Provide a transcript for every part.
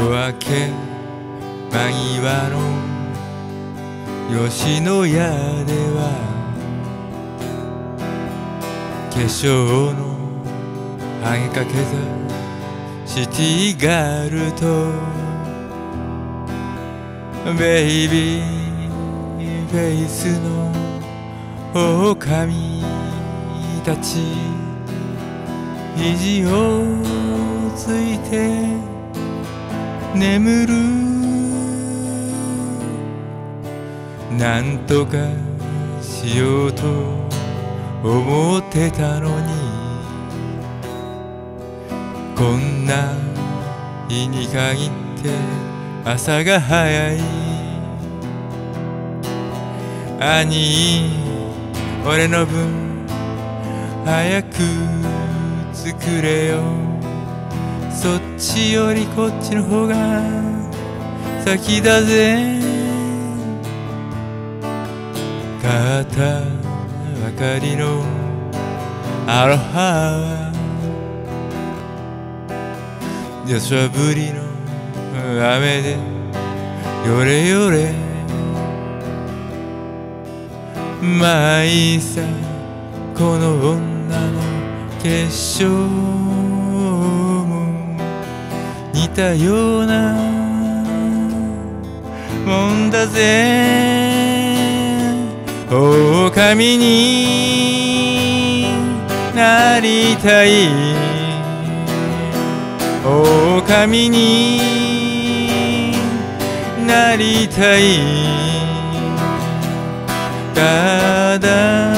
夜明け間際の吉野家では化粧のハゲかけたシティガールとベイビーフェイスの狼たち肘をついて眠るなんとかしようと思ってたのにこんな日に限って朝が早い兄俺の分早く作れよそっちよりこっちの方が先だぜ肩ばかりのアロハ土砂降りの雨でよれよれまあいいさこの女の化粧も似たようなもんだぜ狼になりたい狼になりたいただ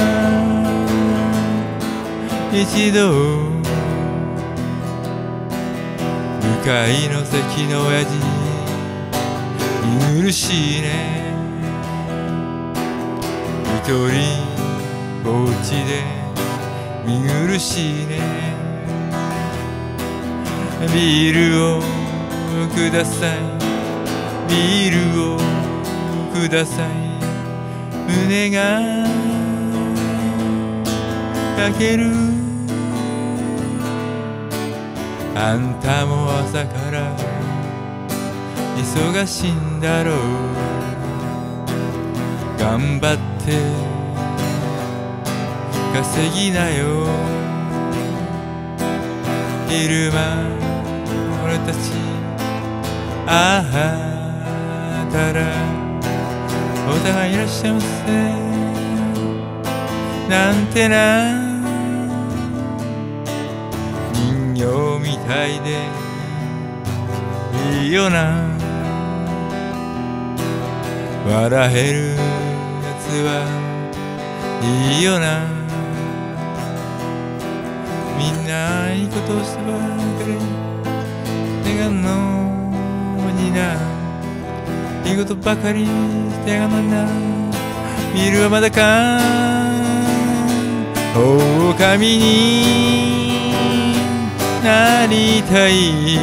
一度向かいの席の親父見苦しいね一人お家で見苦しいねビールをくださいビールをください胸が焼けるあんたも朝から忙しいんだろう頑張って稼ぎなよ昼間俺たちああたらお互いいらっしゃいませなんてな人形みたいでいいよな笑えるやつはいいよなみんないいことをしてばかり願うのにないいことばかりしてやがんのになビールはまだか狼になりたい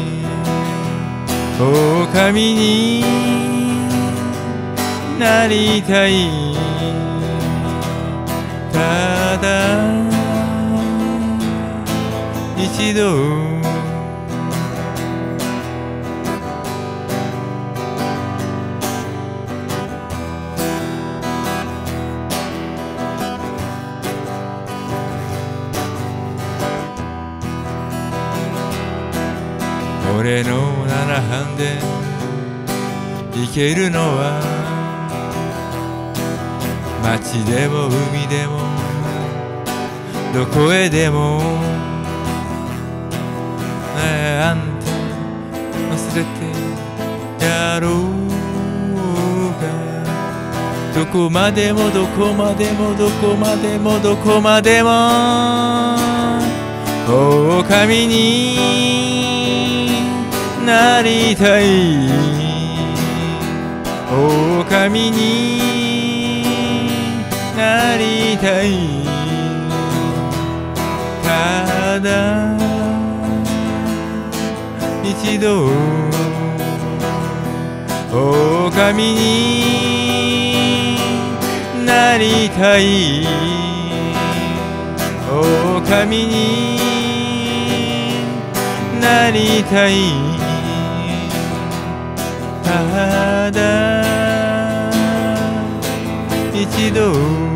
狼になりたいただ一度俺の7班で行けるのは街でも海でもどこへでもあんた忘れてやろうかどこまでもどこまでもどこまでもどこまでも狼になりたい狼になりたいただ一度狼になりたい狼になりたいただ一度